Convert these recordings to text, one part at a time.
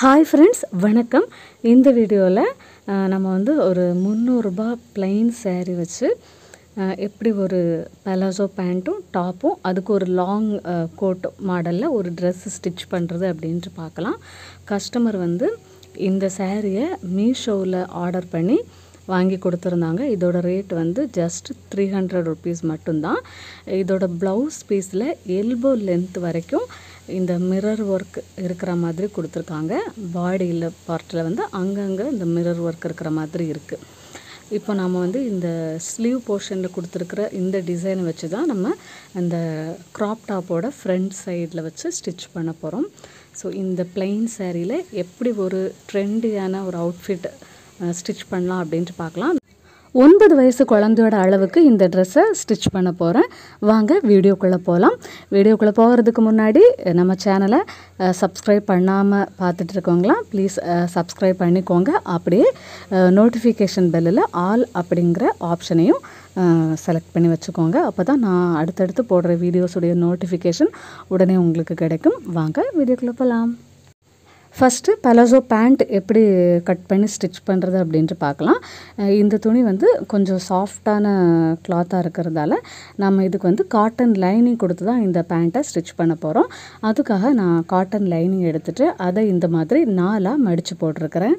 Hi friends, வணக்கம். இந்த வீடியோவில் நம்ம வந்து ஒரு 300 ரூபாய் ப்ளைன் saree வச்சு எப்படி ஒரு பலாசோ பேண்ட்டும் டாப்பும் அதுக்கு ஒரு லாங் கோட் மாடலில் ஒரு ட்ரெஸ் ஸ்டிச் பண்ணுறது அப்படின்ட்டு பார்க்கலாம். கஸ்டமர் வந்து இந்த சாரியை மீஷோவில் ஆர்டர் பண்ணி வாங்கி கொடுத்துருந்தாங்க. இதோட ரேட் வந்து ஜஸ்ட் 300 ருபீஸ் மட்டும்தான். இதோட ப்ளவுஸ் பீஸில் எல்போ லென்த் வரைக்கும் இந்த மிரர் ஒர்க் இருக்கிற மாதிரி கொடுத்துருக்காங்க. பாடியில் பார்ட்டில் வந்து அங்கங்கே இந்த மிரர் ஒர்க் இருக்கிற மாதிரி இருக்குது. இப்போ நம்ம வந்து இந்த ஸ்லீவ் போர்ஷனில் கொடுத்துருக்குற இந்த டிசைனை வச்சு தான் நம்ம அந்த க்ராப் டாப்போட ஃப்ரண்ட் சைடில் வச்சு ஸ்டிச் பண்ண போகிறோம். ஸோ இந்த ப்ளைன் சாரியில் எப்படி ஒரு ட்ரெண்டியான ஒரு அவுட்ஃபிட் ஸ்டிச் பண்ணலாம் அப்படின்ட்டு பார்க்கலாம். 9 வயசு குழந்தையோட அளவுக்கு இந்த ட்ரெஸ்ஸை ஸ்டிச் பண்ண போகிறேன். வாங்க வீடியோக்குள்ளே போகலாம். வீடியோக்குள்ளே போகிறதுக்கு முன்னாடி நம்ம சேனலை சப்ஸ்கிரைப் பண்ணாமல் பார்த்துட்டு இருக்கவங்களாம் ப்ளீஸ் சப்ஸ்கிரைப் பண்ணிக்கோங்க. அப்படியே நோட்டிஃபிகேஷன் பெல்லில் ஆல் அப்படிங்கிற ஆப்ஷனையும் செலக்ட் பண்ணி வச்சுக்கோங்க. அப்போ தான் நான் அடுத்தடுத்து போடுற வீடியோஸுடைய நோட்டிஃபிகேஷன் உடனே உங்களுக்கு கிடைக்கும். வாங்க வீடியோக்குள்ளே போகலாம். ஃபஸ்ட்டு பலாசோ பேண்ட் எப்படி கட் பண்ணி ஸ்டிச் பண்ணுறது அப்படின்ட்டு பார்க்கலாம். இந்த துணி வந்து கொஞ்சம் சாஃப்டான கிளாத்தாக இருக்கிறதால நம்ம இதுக்கு வந்து காட்டன் லைனிங் கொடுத்து தான் இந்த பேண்ட்டை ஸ்டிச் பண்ண போகிறோம். அதுக்காக நான் காட்டன் லைனிங் எடுத்துகிட்டு அதை இந்த மாதிரி 4ஆக மடித்து போட்டிருக்கிறேன்.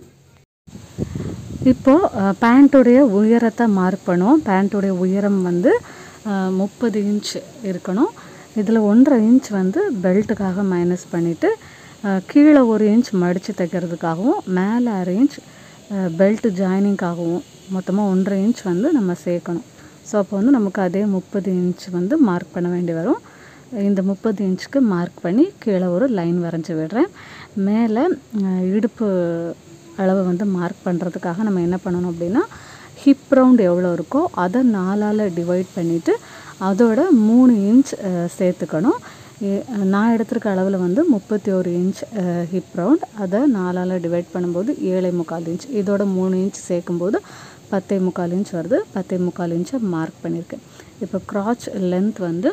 இப்போது பேண்ட்டுடைய உயரத்தை மார்க் பண்ணுவோம். பேண்ட்டுடைய உயரம் வந்து 30 இன்ச் இருக்கணும். இதில் 1.5 இன்ச் வந்து பெல்ட்டுக்காக மைனஸ் பண்ணிவிட்டு கீழே 1 இன்ச் மடித்து தைக்கிறதுக்காகவும் மேலே 1/2 இன்ச் பெல்ட் ஜாயினிங்காகவும் மொத்தமாக 1.5 இன்ச் வந்து நம்ம சேர்க்கணும். ஸோ அப்போ வந்து நமக்கு அதே 30 இன்ச் வந்து மார்க் பண்ண வேண்டி வரும். இந்த 30 இன்ச்சுக்கு மார்க் பண்ணி கீழே ஒரு லைன் வரைஞ்சி விடுறேன். மேலே இடுப்பு அளவை வந்து மார்க் பண்ணுறதுக்காக நம்ம என்ன பண்ணணும் அப்படின்னா ஹிப் ரவுண்ட் எவ்வளோ இருக்கோ அதை 4ஆல் டிவைட் பண்ணிவிட்டு அதோட 3 இன்ச் சேர்த்துக்கணும். நான் எடுத்திருக்க அளவில் வந்து 31 இன்ச் ஹிப் ரவுண்ட், அதை 4ஆல் டிவைட் பண்ணும்போது 7.25 இன்ச், இதோட 3 இன்ச் சேர்க்கும்போது 10.25 இன்ச் வருது. 10.25 இன்ச்சை மார்க் பண்ணியிருக்கேன். இப்போ கிராச் லென்த் வந்து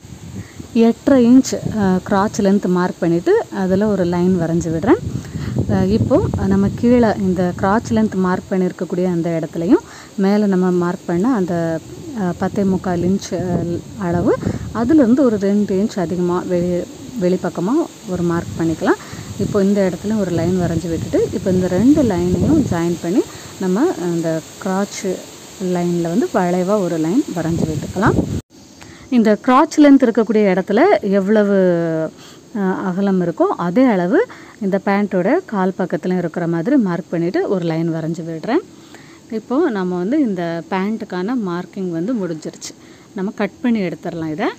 8.5 இன்ச் கிராச் லென்த் மார்க் பண்ணிவிட்டு அதில் ஒரு லைன் வரைஞ்சி விடுறேன். இப்போது நம்ம கீழே இந்த கிராச் லென்த் மார்க் பண்ணியிருக்கக்கூடிய அந்த இடத்துலையும் மேலே நம்ம மார்க் பண்ண அந்த 10.25 இன்ச் அளவு அதிலிருந்து ஒரு 2 இன்ச் அதிகமாக வெளிப்பக்கமாக ஒரு மார்க் பண்ணிக்கலாம். இப்போ இந்த இடத்துல ஒரு லைன் வரைஞ்சி விட்டுட்டு இப்போ இந்த 2 லைனையும் ஜாயின் பண்ணி நம்ம அந்த கிராச் லைனில் வந்து வளைவாக ஒரு லைன் வரைஞ்சி விட்டுக்கலாம். இந்த கிராச் லென்த் இருக்கக்கூடிய இடத்துல எவ்வளவு அகலம் இருக்கோ அதே அளவு இந்த பேண்ட்டோட கால் பக்கத்தில் இருக்கிற மாதிரி மார்க் பண்ணிவிட்டு ஒரு லைன் வரைஞ்சி விடுறேன். இப்போது நம்ம வந்து இந்த பேண்ட்டுக்கான மார்க்கிங் வந்து முடிஞ்சிருச்சு. நம்ம கட் பண்ணி எடுத்துடலாம். இதை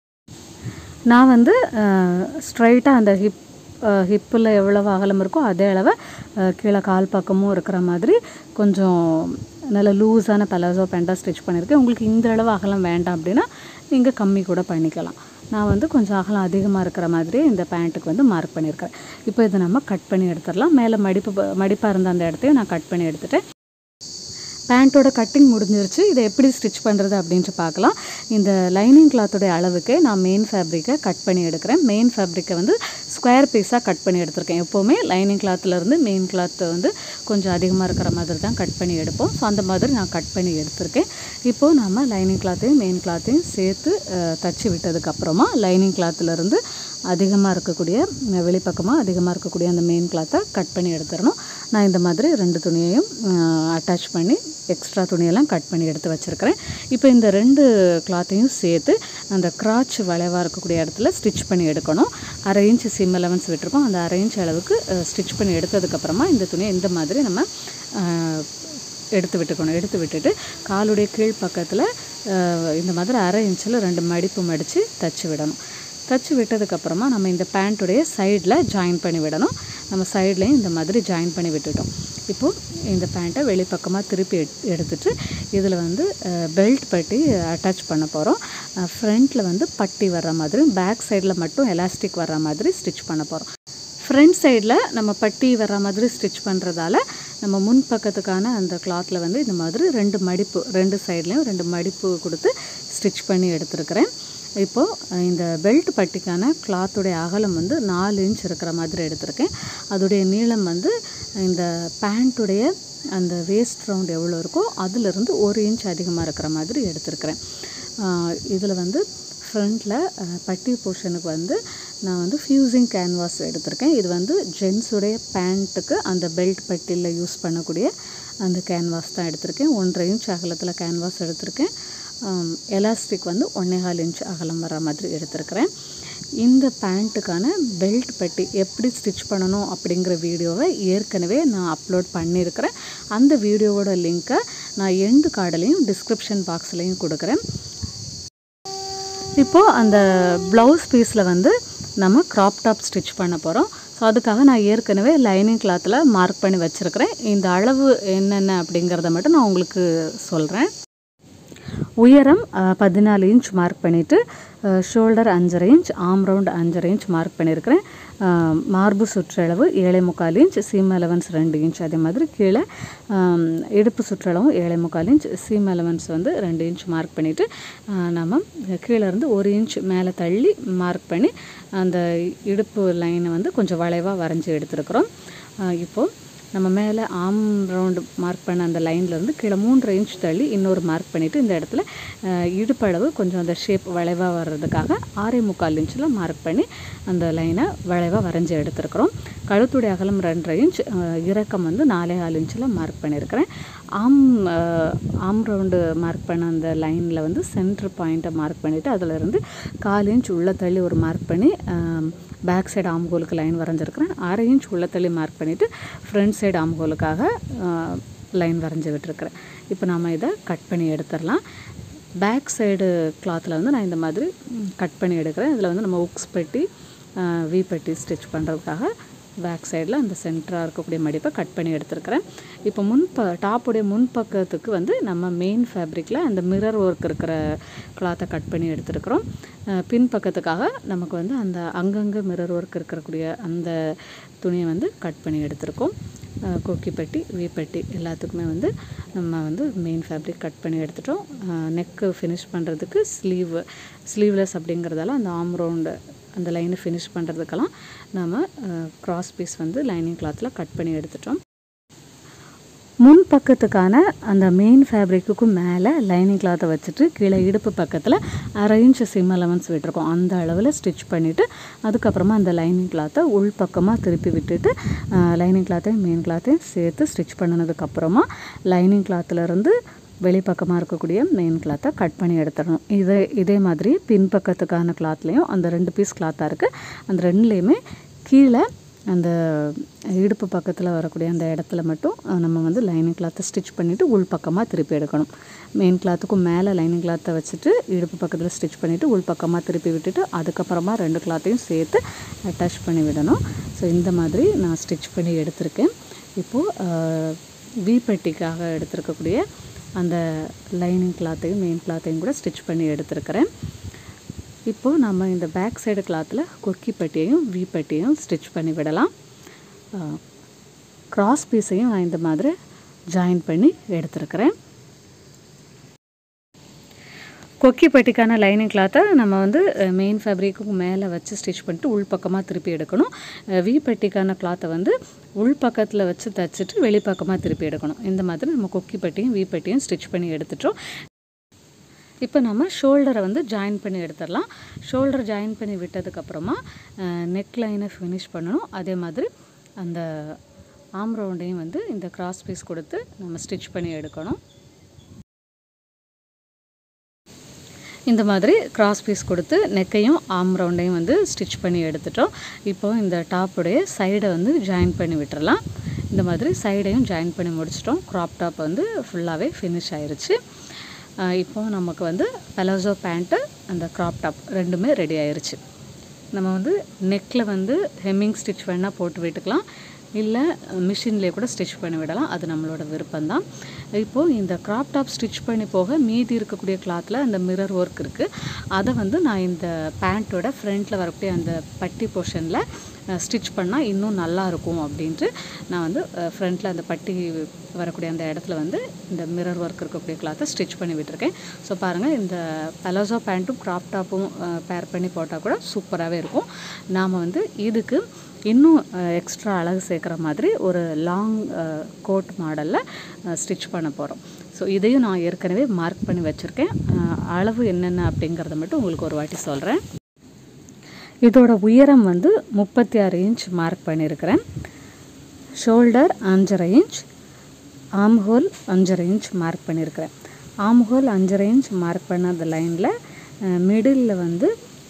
நான் வந்து ஸ்ட்ரைட்டாக அந்த ஹிப்பில் எவ்வளவு அகலம் இருக்கோ அதே அளவை கீழே கால் பக்கமும் இருக்கிற மாதிரி கொஞ்சம் நல்ல லூஸான பலாசோ பேண்ட்டாக ஸ்டிச் பண்ணியிருக்கேன். உங்களுக்கு இந்த அளவு அகலம் வேண்டாம் அப்படின்னா நீங்கள் கம்மி கூட பண்ணிக்கலாம். நான் வந்து கொஞ்சம் அகலம் அதிகமாக இருக்கிற மாதிரி இந்த பேண்ட்டுக்கு வந்து மார்க் பண்ணியிருக்கேன். இப்போ இதை நம்ம கட் பண்ணி எடுத்துடலாம். மேலே மடிப்பாக இருந்த அந்த இடத்தையும் நான் கட் பண்ணி எடுத்துட்டேன். பேண்ட்டோட கட்டிங் முடிஞ்சிருச்சு. இதை எப்படி ஸ்டிச் பண்ணுறது அப்படின்ட்டு பார்க்கலாம். இந்த லைனிங் கிளாத்தோடைய அளவுக்கு நான் மெயின் ஃபேப்ரிக்கை கட் பண்ணி எடுக்கிறேன். மெயின் ஃபேப்ரிக்கை வந்து ஸ்கொயர் பீஸாக கட் பண்ணி எடுத்திருக்கேன். எப்போவுமே லைனிங் கிளாத்துலேருந்து மெயின் கிளாத்து வந்து கொஞ்சம் அதிகமாக இருக்கிற மாதிரி தான் கட் பண்ணி எடுப்போம். ஸோ அந்த மாதிரி நான் கட் பண்ணி எடுத்திருக்கேன். இப்போது நம்ம லைனிங் கிளாத்தையும் மெயின் கிளாத்தையும் சேர்த்து தச்சு விட்டதுக்கப்புறமா லைனிங் கிளாத்துலேருந்து அதிகமாக இருக்கக்கூடிய வெளிப்பக்கமாக அதிகமாக இருக்கக்கூடிய அந்த மெயின் கிளாத்தை கட் பண்ணி எடுத்துடணும். நான் இந்த மாதிரி 2 துணியையும் அட்டாச் பண்ணி எக்ஸ்ட்ரா துணியெல்லாம் கட் பண்ணி எடுத்து வச்சுருக்கிறேன். இப்போ இந்த 2 கிளாத்தையும் சேர்த்து அந்த கிராச் வளைவாக இருக்கக்கூடிய இடத்துல ஸ்டிச் பண்ணி எடுக்கணும். 1/2 இன்ச் சிம் அலவன்ஸ் விட்டுருக்கோம். அந்த 1/2 இன்ச் அளவுக்கு ஸ்டிச் பண்ணி எடுத்ததுக்கப்புறமா இந்த துணியை இந்த மாதிரி நம்ம எடுத்து விட்டுக்கணும். எடுத்து விட்டுட்டு காலுடைய கீழ் பக்கத்தில் இந்த மாதிரி 1/2 இன்ச்சில் 2 மடிப்பு மடித்து தச்சு விடணும். தச்சு விட்டதுக்கப்புறமா நம்ம இந்த பேண்ட்டுடைய சைடில் ஜாயின் பண்ணி விடணும். நம்ம சைட்லேயும் இந்த மாதிரி ஜாயின் பண்ணி விட்டுட்டோம். இப்போது இந்த பேண்ட்டை வெளிப்பக்கமாக திருப்பி எடுத்துட்டு இதில் வந்து பெல்ட் பட்டி அட்டாச் பண்ண போகிறோம். ஃப்ரண்ட்டில் வந்து பட்டி வர்ற மாதிரி, பேக் சைடில் மட்டும் எலாஸ்டிக் வர்ற மாதிரி ஸ்டிச் பண்ண போகிறோம். ஃப்ரண்ட் சைடில் நம்ம பட்டி வர்ற மாதிரி ஸ்டிச் பண்ணுறதால நம்ம முன் பக்கத்துக்கான அந்த கிளாத்தில் வந்து இந்த மாதிரி 2 மடிப்பு 2 சைட்லேயும் 2 மடிப்பு கொடுத்து ஸ்டிச் பண்ணி எடுத்துருக்கிறேன். இப்போது இந்த பெல்ட் பட்டிக்கான கிளாத்துடைய அகலம் வந்து 4 இன்ச் இருக்கிற மாதிரி எடுத்திருக்கேன். அதோடைய நீளம் வந்து இந்த பேண்ட்டுடைய அந்த வேஸ்ட் ரவுண்ட் எவ்வளோ இருக்கோ அதிலிருந்து 1 இன்ச் அதிகமாக இருக்கிற மாதிரி எடுத்திருக்கிறேன். இதில் வந்து ஃப்ரண்ட்டில் பட்டி போர்ஷனுக்கு வந்து நான் வந்து ஃபியூசிங் கேன்வாஸ் எடுத்திருக்கேன். இது வந்து ஜென்ஸுடைய பேண்ட்டுக்கு அந்த பெல்ட் பட்டியில் யூஸ் பண்ணக்கூடிய அந்த கேன்வாஸ் தான் எடுத்திருக்கேன். 1.5 இன்ச் அகலத்தில் கேன்வாஸ் எடுத்திருக்கேன். எலாஸ்டிக் வந்து 1.25 இன்ச் அகலம் வர மாதிரி எடுத்திருக்கிறேன். இந்த பேண்ட்டுக்கான பெல்ட் பட்டி எப்படி ஸ்டிச் பண்ணணும் அப்படிங்கிற வீடியோவை ஏற்கனவே நான் அப்லோட் பண்ணியிருக்கிறேன். அந்த வீடியோவோட லிங்க்கை நான் எண்டு கார்டுலையும் டிஸ்கிரிப்ஷன் பாக்ஸ்லையும் கொடுக்குறேன். இப்போது அந்த ப்ளவுஸ் பீஸில் வந்து நம்ம க்ராப் டாப் ஸ்டிச் பண்ண போகிறோம். ஸோ அதுக்காக நான் ஏற்கனவே லைனிங் கிளாத்தில் மார்க் பண்ணி வச்சுருக்கிறேன். இந்த அளவு என்னென்ன அப்படிங்கிறத மட்டும் நான் உங்களுக்கு சொல்கிறேன். உயரம் 14 இன்ச் மார்க் பண்ணிவிட்டு shoulder 5.5 inch, arm round 5.5 inch mark பண்ணியிருக்கிறேன். மார்பு சுற்றளவு 7.25 இன்ச், சீம் அலவன்ஸ் 2 இன்ச். அதே மாதிரி கீழே இடுப்பு சுற்றளவும் 7.25 இன்ச், சீம் அலவன்ஸ் வந்து 2 இன்ச் மார்க் பண்ணிவிட்டு நம்ம கீழேருந்து 1 இன்ச் மேலே தள்ளி மார்க் பண்ணி அந்த இடுப்பு லைனை வந்து கொஞ்சம் வளைவாக வரைஞ்சி எடுத்துருக்குறோம். இப்போது நம்ம மேலே ஆம் ரவுண்டு மார்க் பண்ண அந்த லைன்லேருந்து கீழே 3.5 இன்ச் தள்ளி இன்னொரு மார்க் பண்ணிவிட்டு இந்த இடத்துல இடுப்பளவு கொஞ்சம் அந்த ஷேப் வளைவாக வர்றதுக்காக 6.25 இன்ச்சில் மார்க் பண்ணி அந்த லைனை வளைவாக வரைஞ்சி எடுத்துருக்குறோம். கழுத்துடைய அகலம் 2.5 இன்ச், இறக்கம் வந்து 4.25 இன்ச்சில் மார்க் பண்ணியிருக்கிறேன். ஆம் ரவுண்டு மார்க் பண்ண அந்த லைனில் வந்து சென்ட்ரு பாயிண்ட்டை மார்க் பண்ணிவிட்டு அதிலிருந்து 1/4 இன்ச் உள்ள தள்ளி ஒரு மார்க் பண்ணி பேக் சைடு ஆம்ஹோலுக்கு லைன் வரைஞ்சிருக்கிறேன். 1/2 இன்ச் உள்ள தள்ளி மார்க் பண்ணிவிட்டு ஃப்ரண்ட் சைடு ஆம்ஹோலுக்காக லைன் வரைஞ்சி விட்டுருக்குறேன். இப்போ நம்ம இதை கட் பண்ணி எடுத்துடலாம். பேக் சைடு கிளாத்தில் வந்து நான் இந்த மாதிரி கட் பண்ணி எடுக்கிறேன். இதில் வந்து நம்ம உக்ஸ் பெட்டி வி பெட்டி ஸ்டிச் பண்ணுறதுக்காக பேக் சைடில் அந்த சென்டராக இருக்கக்கூடிய மடிப்பை கட் பண்ணி எடுத்துருக்கிறேன். இப்போ டாப்புடைய முன்பக்கத்துக்கு வந்து நம்ம மெயின் ஃபேப்ரிக்கில் அந்த மிரர் ஒர்க் இருக்கிற கிளாத்தை கட் பண்ணி எடுத்துருக்குறோம். பின்பக்கத்துக்காக நமக்கு வந்து அந்த அங்கங்கே மிரர் ஒர்க் இருக்கக்கூடிய அந்த துணியை வந்து கட் பண்ணி எடுத்துருக்கோம். கொக்கி பெட்டி வி பெட்டி எல்லாத்துக்குமே வந்து நம்ம வந்து மெயின் ஃபேப்ரிக் கட் பண்ணி எடுத்துட்டோம். நெக்கு ஃபினிஷ் பண்ணுறதுக்கு ஸ்லீவ்லெஸ் அப்படிங்கிறதால அந்த ஆம் ரவுண்டு அந்த லைனை ஃபினிஷ் பண்ணுறதுக்கெல்லாம் நம்ம க்ராஸ் பீஸ் வந்து லைனிங் கிளாத்தில் கட் பண்ணி எடுத்துட்டோம். முன் பக்கத்துக்கான அந்த மெயின் ஃபேப்ரிக்குக்கும் மேலே லைனிங் கிளாத்தை வச்சுட்டு கீழே இடுப்பு பக்கத்தில் 1/2 இன்ச் சிம் அலவன்ஸ் விட்டுருக்கோம். அந்த அளவில் ஸ்டிச் பண்ணிவிட்டு அதுக்கப்புறமா அந்த லைனிங் கிளாத்தை உள் பக்கமாக திருப்பி விட்டுட்டு லைனிங் கிளாத்தையும் மெயின் கிளாத்தையும் சேர்த்து ஸ்டிச் பண்ணினதுக்கப்புறமா லைனிங் கிளாத்துலேருந்து வெளிப்பக்கமாக இருக்கக்கூடிய மெயின் கிளாத்தை கட் பண்ணி எடுத்துடணும். இதே மாதிரி பின்பக்கத்துக்கான கிளாத்லேயும் அந்த 2 பீஸ் கிளாத்தாக இருக்குது. அந்த 2லேயுமே கீழே அந்த இடுப்பு பக்கத்தில் வரக்கூடிய அந்த இடத்துல மட்டும் நம்ம வந்து லைனிங் கிளாத்தை ஸ்டிச் பண்ணிவிட்டு உள் பக்கமாக திருப்பி எடுக்கணும். மெயின் கிளாத்துக்கும் மேலே லைனிங் கிளாத்தை வச்சுட்டு இடுப்பு பக்கத்தில் ஸ்டிச் பண்ணிவிட்டு உள் பக்கமாக திருப்பி விட்டுட்டு அதுக்கப்புறமா 2 கிளாத்தையும் சேர்த்து அட்டாச் பண்ணி விடணும். ஸோ இந்த மாதிரி நான் ஸ்டிச் பண்ணி எடுத்திருக்கேன். இப்போது வி பெட்டிக்காக எடுத்துருக்கக்கூடிய அந்த லைனிங் கிளாத்தையும் மெயின் கிளாத்தையும் கூட ஸ்டிச் பண்ணி எடுத்துருக்கிறேன். இப்போது நம்ம இந்த பேக் சைடு கிளாத்தில் கொக்கி பட்டியையும் வி பட்டியையும் ஸ்டிச் பண்ணி விடலாம். கிராஸ் பீஸையும் நான் இந்த மாதிரி ஜாயின் பண்ணி எடுத்துருக்கிறேன். கொக்கி பட்டிக்கான லைனிங் கிளாத்தை நம்ம வந்து மெயின் ஃபேப்ரிக்கு மேலே வச்சு ஸ்டிச் பண்ணிட்டு உள் பக்கமாக திருப்பி எடுக்கணும். வி பட்டிக்கான கிளாத்தை வந்து உள் பக்கத்தில் வச்சு தைச்சிட்டு வெளிப்பக்கமாக திருப்பி எடுக்கணும். இந்த மாதிரி நம்ம கொக்கி பட்டியும் வி பட்டியும் ஸ்டிச் பண்ணி எடுத்துட்டோம். இப்போ நம்ம ஷோல்டரை வந்து ஜாயின் பண்ணி எடுத்துடலாம். ஷோல்டர் ஜாயின் பண்ணி விட்டதுக்கப்புறமா நெக் லைனை ஃபினிஷ் பண்ணணும். அதே மாதிரி அந்த ஆம் ரவுண்டையும் வந்து இந்த கிராஸ் பீஸ் கொடுத்து நம்ம ஸ்டிச் பண்ணி எடுக்கணும். இந்த மாதிரி கிராஸ் பீஸ் கொடுத்து நெக்கையும் ஆம் ரவுண்டையும் வந்து ஸ்டிச் பண்ணி எடுத்துட்டோம். இப்போது இந்த டாப்புடைய சைடை வந்து ஜாயின் பண்ணி விட்டுறலாம். இந்த மாதிரி சைடையும் ஜாயின் பண்ணி முடிச்சிட்டோம். க்ராப் டாப் வந்து ஃபுல்லாகவே ஃபினிஷ் ஆயிடுச்சு. இப்போது நமக்கு வந்து பலாசோ பேண்ட்டு அந்த க்ராப் டாப் ரெண்டுமே ரெடி ஆயிடுச்சு. நம்ம வந்து நெக்கில் வந்து ஹெம்மிங் ஸ்டிச் வேணால் போட்டு விட்டுக்கலாம். இல்லை மிஷின்லேயே கூட ஸ்டிச் பண்ணி விடலாம், அது நம்மளோட விருப்பம்தான். இப்போது இந்த க்ராப் டாப் ஸ்டிச் பண்ணி போக மீதி இருக்கக்கூடிய கிளாத்தில் அந்த மிரர் ஒர்க் இருக்குது. அதை வந்து நான் இந்த பேண்ட்டோட ஃப்ரண்ட்டில் வரக்கூடிய அந்த பட்டி போர்ஷனில் ஸ்டிச் பண்ணால் இன்னும் நல்லாயிருக்கும் அப்படின்ட்டு நான் வந்து ஃப்ரண்ட்டில் அந்த பட்டி வரக்கூடிய அந்த இடத்துல வந்து இந்த மிரர் ஒர்க் இருக்கக்கூடிய கிளாத்தை ஸ்டிச் பண்ணி விட்டுருக்கேன். ஸோ பாருங்கள், இந்த பலாசோ பேண்ட்டும் க்ராப் டாப்பும் பேர் பண்ணி போட்டால் கூட சூப்பராகவே இருக்கும். நாம் வந்து இதுக்கு இன்னும் எக்ஸ்ட்ரா அழகு சேர்க்குற மாதிரி ஒரு லாங் கோட் மாடலில் ஸ்டிச் பண்ண போகிறோம். ஸோ இதையும் நான் ஏற்கனவே மார்க் பண்ணி வச்சுருக்கேன். அளவு என்னென்ன அப்படிங்கிறத மட்டும் உங்களுக்கு ஒரு வாட்டி சொல்கிறேன். இதோட உயரம் வந்து 36 இன்ச் மார்க் பண்ணியிருக்கிறேன். Shoulder 5.5 inch, armhole 5.5 inch mark பண்ணியிருக்கிறேன். ஆம்ஹோல் 5.5 இன்ச் மார்க் பண்ண அந்த லைனில் மிடில் வந்து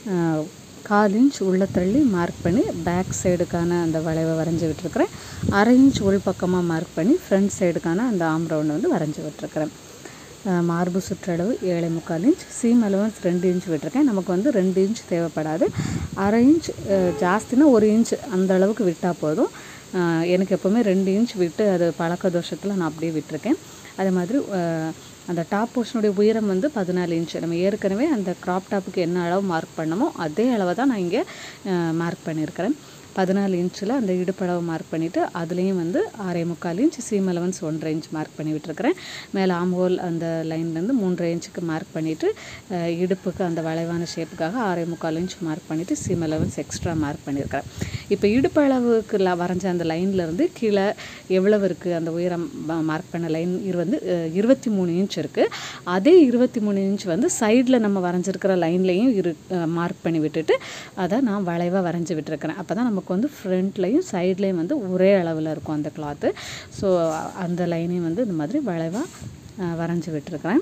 1/4 இன்ச் உள்ளே தள்ளி மார்க் பண்ணி பேக் சைடுக்கான அந்த வளைவை வரைஞ்சி விட்டுருக்கிறேன். 1/2 இன்ச் உள் பக்கமாக மார்க் பண்ணி ஃப்ரண்ட் சைடுக்கான அந்த ஆம் ரவுண்டை வந்து வரைஞ்சி விட்டுருக்கிறேன். மார்பு சுற்றளவு 7.25 இன்ச், சீம் அலவன்ஸ் 2 இன்ச் விட்டுருக்கேன். நமக்கு வந்து 2 இன்ச் தேவைப்படாது, 1/2 இன்ச் ஜாஸ்தினா 1 இன்ச் அந்த அளவுக்கு விட்டால் போதும். எனக்கு எப்போவுமே 2 இன்ச் விட்டு அது பழக்க தோஷத்தில் நான் அப்படியே விட்டுருக்கேன். அதே மாதிரி அந்த டாப் போர்ஷனுடைய உயரம் வந்து 14 இன்ச். நம்ம ஏற்கனவே அந்த க்ராப் டாப்புக்கு என்ன அளவு மார்க் பண்ணமோ அதே அளவை தான் நான் இங்கே மார்க் பண்ணியிருக்கிறேன். 14 இன்ச்சில் அந்த இடுப்பளவு மார்க் பண்ணிவிட்டு அதுலேயும் வந்து 6.25 inch, seam allowance 1.5 inch mark பண்ணி விட்டுருக்கிறேன். மேலே ஆம்ஹோல் அந்த லைன்லேருந்து 3.5 இன்ச்சுக்கு மார்க் பண்ணிவிட்டு இடுப்புக்கு அந்த வளைவான ஷேப்புக்காக 6.25 இன்ச் மார்க் பண்ணிவிட்டு சீம் அலவன்ஸ் எக்ஸ்ட்ரா மார்க் பண்ணியிருக்கிறேன். இப்போ இடுப்பளவுக்கு வரைஞ்ச அந்த லைன்லேருந்து கீழே எவ்வளவு இருக்குது அந்த உயரம் மார்க் பண்ண லைன் வந்து 23 இன்ச் இருக்குது. அதே 23 இன்ச் வந்து சைடில் நம்ம வரைஞ்சிருக்கிற லைன்லேயும் மார்க் பண்ணி விட்டுட்டு அதை நான் வளைவாக வரைஞ்சி விட்டுருக்கிறேன். அப்போ தான் நமக்கு வந்து ஃப்ரண்ட்லேயும் சைட்லேயும் வந்து ஒரே அளவில் இருக்கும் அந்த கிளாத்து. ஸோ அந்த லைனையும் வந்து இந்த மாதிரி வளைவாக வரைஞ்சி விட்டுருக்கிறேன்.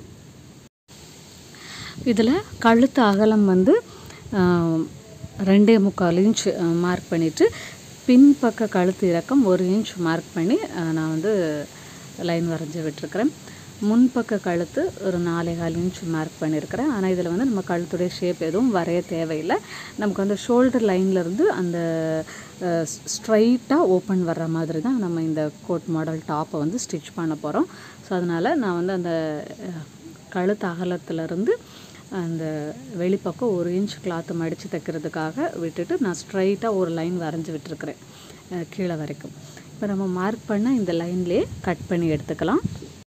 இதில் கழுத்து அகலம் வந்து 2.25 இன்ச் மார்க் பண்ணிவிட்டு பின்பக்க கழுத்து இறக்கம் 1 இன்ச் மார்க் பண்ணி நான் வந்து லைன் வரைஞ்சி விட்டுருக்கிறேன். முன்பக்க கழுத்து ஒரு 4.25 இன்ச் மார்க் பண்ணியிருக்கிறேன். ஆனால் இதில் வந்து நம்ம கழுத்துடைய ஷேப் எதுவும் வரைய தேவையில்லை. நமக்கு வந்து ஷோல்டர் லைன்லேருந்து அந்த ஸ்ட்ரைட்டாக ஓப்பன் வர்ற மாதிரி தான் நம்ம இந்த கோட் மாடல் டாப்பை வந்து ஸ்டிச் பண்ண போகிறோம். ஸோ அதனால் நான் வந்து அந்த கழுத்து அகலத்துலேருந்து அந்த வெளிப்பக்கம் 1 இன்ச் கிளாத்து மடித்து தைக்கிறதுக்காக விட்டுட்டு நான் ஸ்ட்ரைட்டாக ஒரு லைன் வரைஞ்சி விட்டுருக்கிறேன் கீழே வரைக்கும். இப்போ நம்ம மார்க் பண்ண இந்த லைன்லேயே கட் பண்ணி எடுத்துக்கலாம்.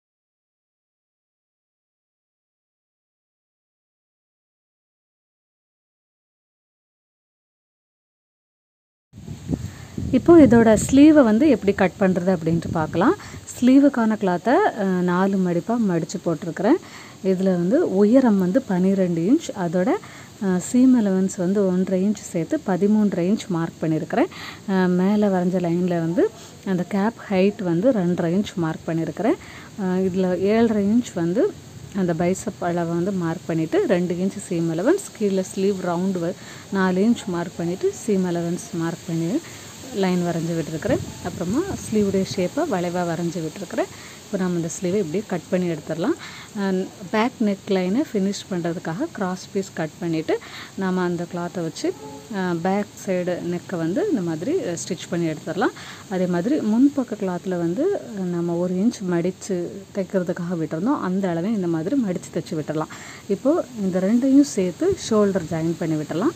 இப்போது இதோட ஸ்லீவை வந்து எப்படி கட் பண்ணுறது அப்படின்ட்டு பார்க்கலாம். ஸ்லீவுக்கான கிளாத்தை 4 மடிப்பாக மடித்து போட்டிருக்கிறேன். இதில் வந்து உயரம் வந்து 12 இன்ச், அதோட சீம் அலவன்ஸ் வந்து 1.5 இன்ச் சேர்த்து 13.5 இன்ச் மார்க் பண்ணியிருக்கிறேன். மேலே வரைஞ்ச லைனில் வந்து அந்த கேப் ஹைட் வந்து 2.5 இன்ச் மார்க் பண்ணியிருக்கிறேன். இதில் 7.5 இன்ச் வந்து அந்த பைசப் அளவை வந்து மார்க் பண்ணிவிட்டு 2 இன்ச் சீம் அலவன்ஸ், கீழே ஸ்லீவ் ரவுண்டு 4 இன்ச் மார்க் பண்ணிவிட்டு சீம் அலவன்ஸ் மார்க் பண்ணி லைன் வரைஞ்சி விட்டுருக்கிறேன். அப்புறமா ஸ்லீவுடைய ஷேப்பை வளைவாக வரைஞ்சி விட்டுருக்கிறேன். இப்போ நம்ம இந்த ஸ்லீவை இப்படி கட் பண்ணி எடுத்துடலாம். பேக் நெக் லைனை ஃபினிஷ் பண்ணுறதுக்காக கிராஸ் பீஸ் கட் பண்ணிவிட்டு நம்ம அந்த கிளாத்தை வச்சு பேக் சைடு நெக்கை வந்து இந்த மாதிரி ஸ்டிச் பண்ணி எடுத்துடலாம். அதே மாதிரி முன்பக்க கிளாத்தில் வந்து நம்ம 1 இன்ச் மடித்து தைக்கிறதுக்காக விட்டுருந்தோம், அந்த அளவையும் இந்த மாதிரி மடித்து தைச்சி விட்டுடலாம். இப்போது இந்த 2ஐயும் சேர்த்து ஷோல்டர் ஜாயின் பண்ணி விட்டுடலாம்.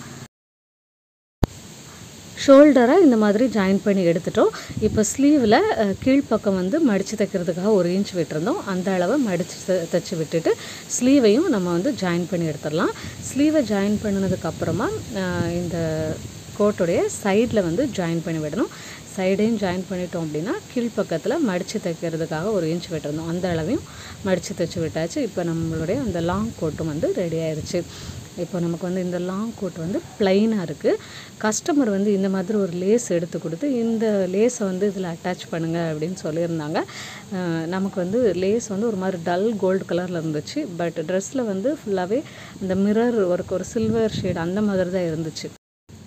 ஷோல்டரை இந்த மாதிரி ஜாயின் பண்ணி எடுத்துட்டோம். இப்போ ஸ்லீவில் கீழ்ப்பக்கம் வந்து மடித்து தைக்கிறதுக்காக 1 இன்ச் விட்டுருந்தோம், அந்த அளவை மடித்து தைச்சி விட்டுட்டு ஸ்லீவையும் நம்ம வந்து ஜாயின் பண்ணி எடுத்துடலாம். ஸ்லீவை ஜாயின் பண்ணினதுக்கப்புறமா இந்த கோட்டுடைய சைடில் வந்து ஜாயின் பண்ணி விடணும். சைடையும் ஜாயின் பண்ணிட்டோம் அப்படின்னா கீழ்ப்பக்கத்தில் மடித்து தைக்கிறதுக்காக 1 இன்ச் விட்டுருந்தோம், அந்த அளவையும் மடித்து தைச்சி விட்டாச்சு. இப்போ நம்மளுடைய அந்த லாங் கோட்டும் வந்து ரெடி ஆயிடுச்சு. இப்போ நமக்கு வந்து இந்த லாங் கோட் வந்து ப்ளைனாக இருக்குது. கஸ்டமர் வந்து இந்த மாதிரி ஒரு லேஸ் எடுத்து கொடுத்து இந்த லேஸை வந்து இதில் அட்டாச் பண்ணுங்கள் அப்படின்னு சொல்லியிருந்தாங்க. நமக்கு வந்து லேஸ் வந்து ஒரு மாதிரி டல் கோல்டு கலரில் இருந்துச்சு, பட் ட்ரெஸ்ஸில் வந்து ஃபுல்லாகவே இந்த மிரர் ஒர்க் ஒரு சில்வர் ஷேட் அந்த மாதிரி தான் இருந்துச்சு.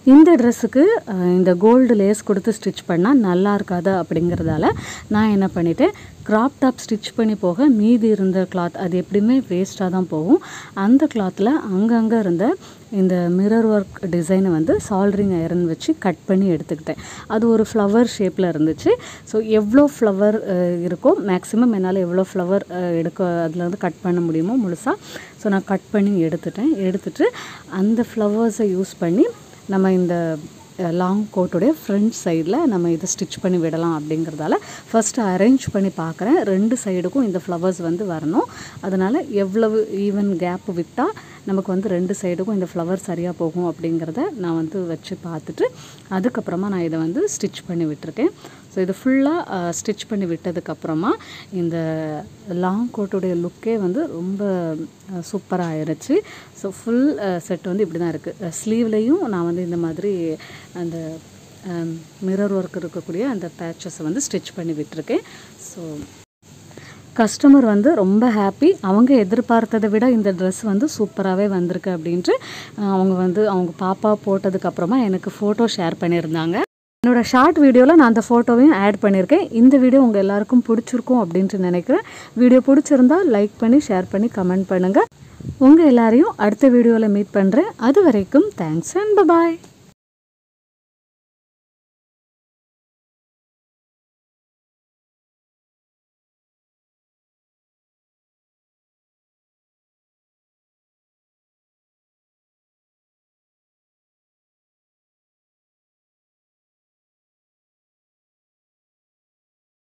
இந்த ட்ரெஸ்ஸுக்கு இந்த கோல்டு லேஸ் கொடுத்து ஸ்டிச் பண்ணால் நல்லா இருக்காது அப்படிங்கிறதால நான் என்ன பண்ணிட்டேன், க்ராப் டாப் ஸ்டிச் பண்ணி போக மீதி இருந்த கிளாத் அது எப்படியுமே வேஸ்ட்டாக தான் போகும். அந்த கிளாத்தில் அங்கங்கே இருந்த இந்த மிரர் ஒர்க் டிசைனை வந்து சால்ட்ரிங் ஐரன் வச்சு கட் பண்ணி எடுத்துக்கிட்டேன். அது ஒரு ஃப்ளவர் ஷேப்பில் இருந்துச்சு. ஸோ எவ்வளோ ஃப்ளவர் இருக்கோ மேக்ஸிமம் என்னால் எவ்வளோ ஃப்ளவர் அதில் வந்து கட் பண்ண முடியுமோ முழுசாக ஸோ நான் கட் பண்ணி எடுத்துட்டு அந்த ஃப்ளவர்ஸை யூஸ் பண்ணி நம்ம இந்த லாங் கோட்டுடைய ஃப்ரண்ட் சைடில் நம்ம இதை ஸ்டிச் பண்ணி விடலாம் அப்படிங்கிறதால ஃபஸ்ட்டு அரேஞ்ச் பண்ணி பார்க்குறேன். 2 சைடுக்கும் இந்த ஃப்ளவர்ஸ் வந்து வரணும். அதனால் எவ்வளவு ஈவன் கேப் விட்டால் நமக்கு வந்து 2 சைடுக்கும் இந்த ஃப்ளவர் சரியாக போகும் அப்படிங்கிறத நான் வந்து வச்சு பார்த்துட்டு அதுக்கப்புறமா நான் இதை வந்து ஸ்டிச் பண்ணி விட்டுருக்கேன். ஸோ இது ஃபுல்லாக ஸ்டிச் பண்ணி விட்டதுக்கப்புறமா இந்த லாங் கோட்டுடைய லுக்கே வந்து ரொம்ப சூப்பராக ஆயிடுச்சு. ஸோ ஃபுல் செட் வந்து இப்படி தான் இருக்குது. ஸ்லீவ்லேயும் நான் வந்து இந்த மாதிரி அந்த மிரர் ஒர்க் இருக்கக்கூடிய அந்த பேட்சஸை வந்து ஸ்டிச் பண்ணி விட்டுருக்கேன். ஸோ கஸ்டமர் வந்து ரொம்ப ஹாப்பி. அவங்க எதிர்பார்த்ததை விட இந்த ட்ரெஸ் வந்து சூப்பராகவே வந்திருக்கு அப்படின்ட்டு அவங்க பாப்பா போட்டதுக்கப்புறமா எனக்கு ஃபோட்டோ ஷேர் பண்ணியிருந்தாங்க. என்னோடய ஷார்ட் வீடியோவில் நான் அந்த ஃபோட்டோவையும் ஆட் பண்ணியிருக்கேன். இந்த வீடியோ உங்கள் எல்லாருக்கும் பிடிச்சிருக்கும் அப்படின்ட்டு நினைக்கிறேன். வீடியோ பிடிச்சிருந்தால் லைக் பண்ணி ஷேர் பண்ணி கமெண்ட் பண்ணுங்கள். உங்கள் எல்லாரையும் அடுத்த வீடியோவில் மீட் பண்ணுறேன். அது வரைக்கும் தேங்க்ஸ் அண்ட் பபாய்.